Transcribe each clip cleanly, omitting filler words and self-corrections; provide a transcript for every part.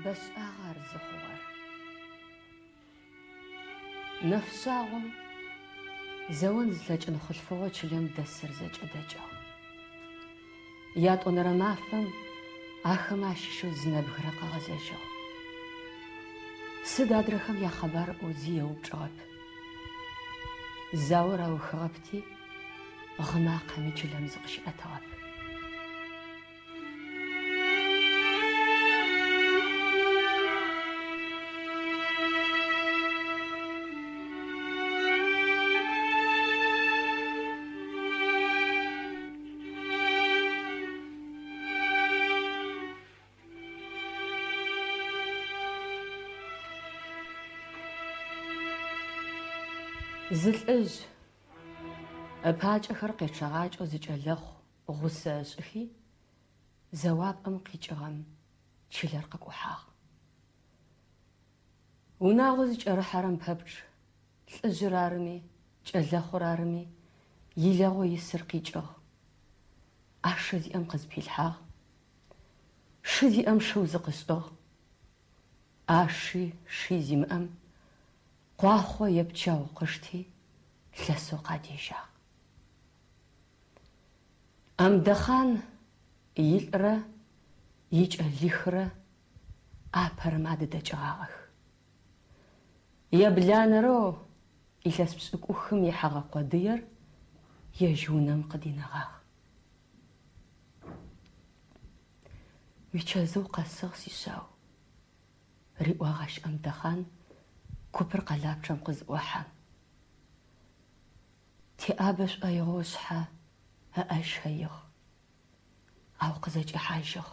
بشاغر زخور نفشاغم زون زلج نخلفوه چلم دسر زج ادجا يات ونرمافم آخماشي شو زنبغرا قغزجا سدادرخم يا خبر اوزيه وبجاب زاورا وخربتي غماقمي چلم زقش اتاب زلج أباج أخرق يتشغاج وزجلخ غساج أخي زواب أم قيجغم تشيلرقك وحاغ وناغوزج أرحارم بابج الأجرارمي تشلخ رارمي يلاغو يسر قيجغ أشدي أم قزبي الحاغ شدي أم شوز قصدغ أشي شيزي مأم قواخو يبتشاو قشتي لسو قاديشا أم دخان يلرا يجأليخرا أبرماد دجاغ يبلانرو إلاس بسكوخم يحاغ قدير يجونم قدينغاغ ويشازو قصغ سيساو ريواغاش أم دخان كبر قلاب شمقز وحام تأبش أيغوشحا أشهيغ أو قزج حاجغ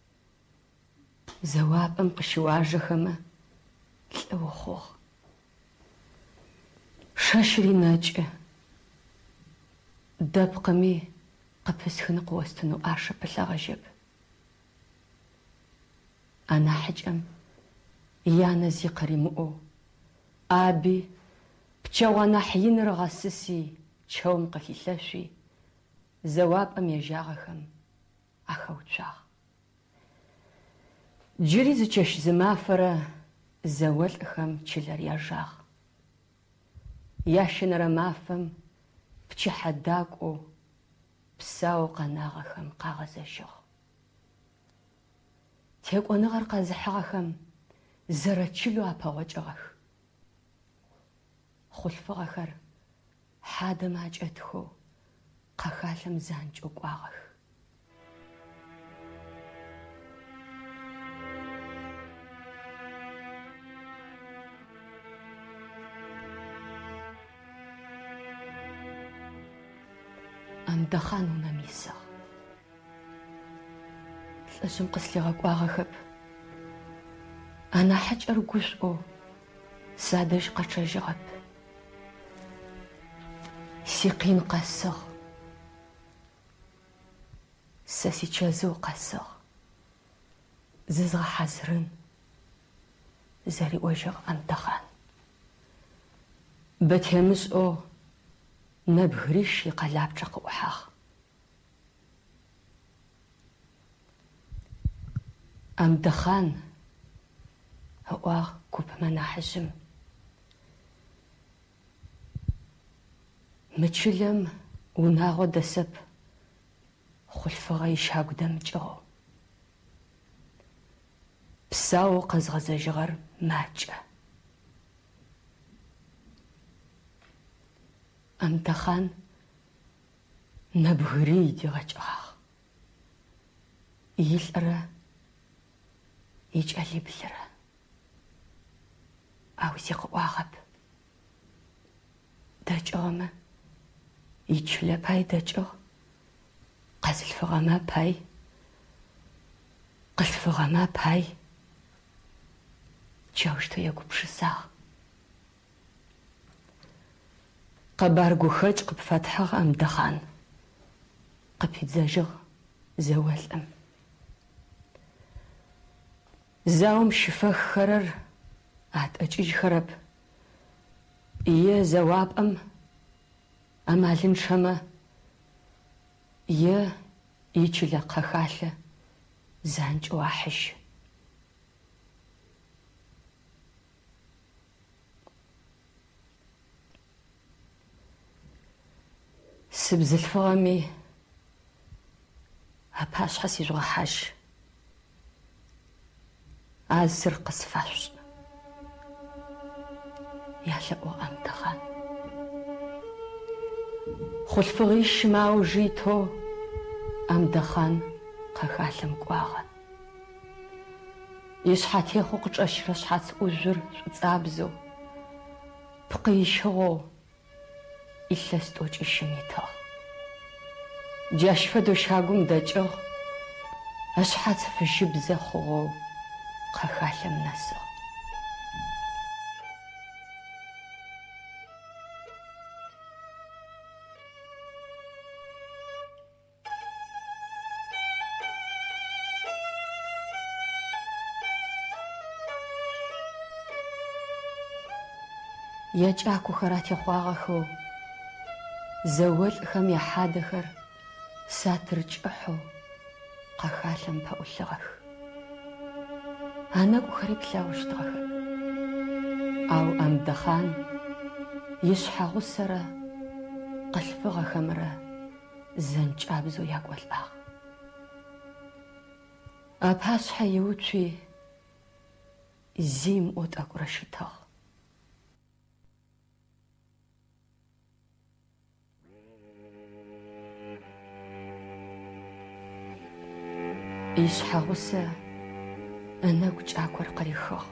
زواب أم قشواجخما لأوخوغ شاشري ناجئ دابقمي قبس خنق وستنو آشا بلاغجب أنا حجم يانا زي قريمو أبي بتشوانا حين رغسسي تشوم قكيلاشي زواب أم يجاغخم أخوتشاغ جري زجاش زمافرة زوال أخم تشلر يجاغ ياشن رمافم بتشي حداقو بساو قناغخم قاغزشغ تيقو نغر قازحغخم زرتشلو أباوجغخ خلفة غخر حادة ماجأتخو قخالم زانج وقواغخ أم دخانو نميسا لأجم قسلي غقواغخب أنا حج أرقوشقو سادش قشجغب سيقين قصغ ساسي تشازو قصغ ززغ حزرن زاري وجغ أمدخان بتهمس أو نبهريش قلاب جق وحاغ أمدخان هو كوب منا حجم متشلم وناغو دسب خلفة غيش هاقدم جغو بساو قزغز جغر ماجة أمدخان نبهري دغجغاغ يلقرا يجألي بلرا أو زيق واغب دجغما يجلا باي دجغ قزل فغما باي قزل فغما باي جاوشتو يقوب شساغ قبارقو خج قب فتحغ أم دخان قب يتزاجغ زوال أم زاوم شفاخ خرر عاد أجيج خرب إيه زواب أم أمالين شما إيه يجلا قخالة زانج واحش سبزلفغمي هباش حسي جوحاش عزر قصفاش يحلق وأمتخان خلفغيش ماو جيتو أمدخان قخالم قواغا يشحات يخو قجاش رشحات أجر شتابزو بقيشغو إلا ستوج إشميتاغ جاش فدو شاقوم داجغ أشحات فجبزة خو قخالم نسو يجاكو خراتي خواغخو زول خم يحادخر ساترج أحو قخالم بأولغخ أنا أخرب لاوشتغخ أو أمدخان يشحى غسرة قلفغ خمرة زنج أبزو يقوى الأخ أبهاش حيوتشي زيم أوت أقرشتغ يشحى غسة أنا وجاكور قريخوخ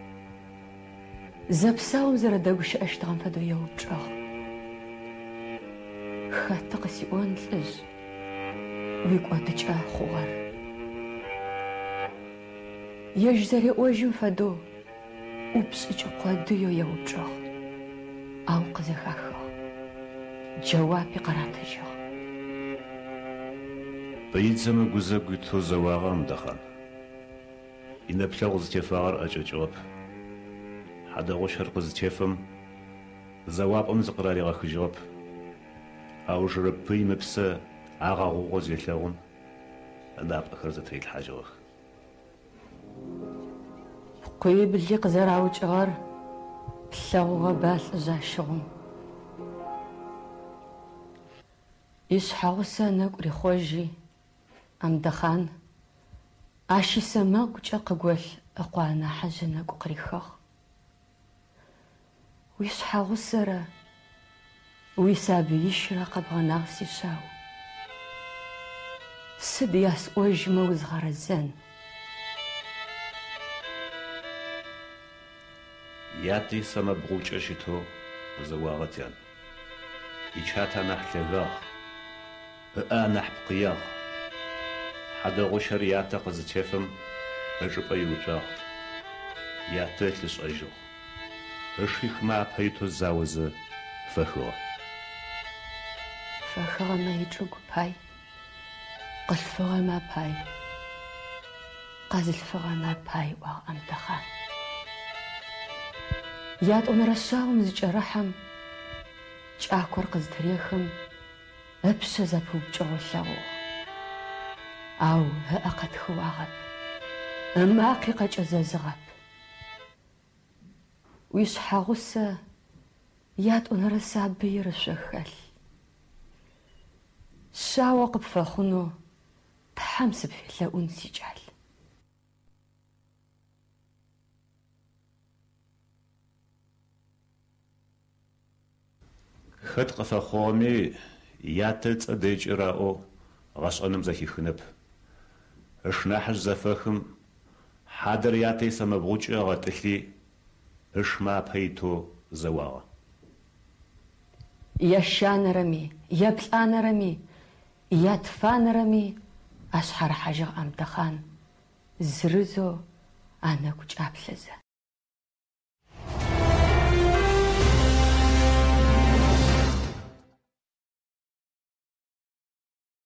زبساو زردوش أشتغن فدو يوجوخ خاتقسي أونتلج ويقوى تجاه خوار يجزري أوجن فدو وبسج قديو يوجوخ أو قزخاخوخ جوابي قراتجوخ بيتزم جوزاقيتو زواغا مدخن إن بلغز تفاغر أجوجوب حدا غشر قز تفم زواب زقراري غخجوب أو جربي مبسا عغا غوغوز يتلاغون أنا بأخرزة تريد الحاجوخ قيب اللي قزر عوج غار بلغوغا بال زاشغم يشحى غسا ناكوري خوجي أمدخان عاشي سما كوجا ققول أقوانا حاجنا قريخوخ ويشحى غسرة ويسابي يشرى قبغا ناغسي شاو سدياس أوجما وزغار الزن ياتي سما بغوش أشيتو زواغتيان إيشاتا نحلغاخ نحب قياخ حدا غشر ياتا قز تفم أجب أيوتاخ ياتا تلس أجو أشيخ ما بيتو الزاوزة فخوة ما يجوك باي قلفغة ما باي قازلفغة ما باي وأمدخان يات أمرشاهم زجرحم جاكور قز تريخم أبشا زبوب جوشاو أو هأقد خواغب أما أقيقة جزازغب ويشحى غسة يات أنرسا بير شخل شاوق بفخنو تحمس بفلا أنسجال خد قفخومي ياتت أديج إراؤو غشقنم زكي خنب إشناحش زفاخم حادر ياتي سمبغوش إغاتلي إشما بيتو زواغا يشان رمي يبلان رمي يدفان رمي أشحر حاجة أمدخان زرزو أنا كوش أبلزة